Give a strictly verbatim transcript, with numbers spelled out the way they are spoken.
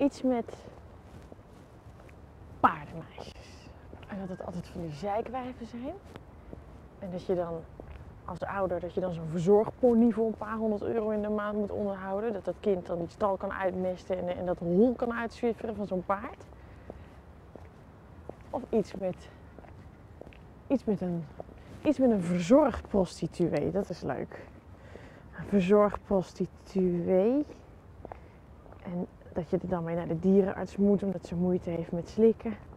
iets met paardenmeisjes. En dat het altijd van die zeikwijven zijn. En dat je dan als ouder, dat je dan zo'n verzorgpony voor een paar honderd euro in de maand moet onderhouden. Dat dat kind dan die stal kan uitmesten en, en dat hol kan uitzwifferen van zo'n paard. Of iets met, iets met een, iets met een verzorgprostituee, dat is leuk. Een verzorgprostituee. En dat je er dan mee naar de dierenarts moet omdat ze moeite heeft met slikken.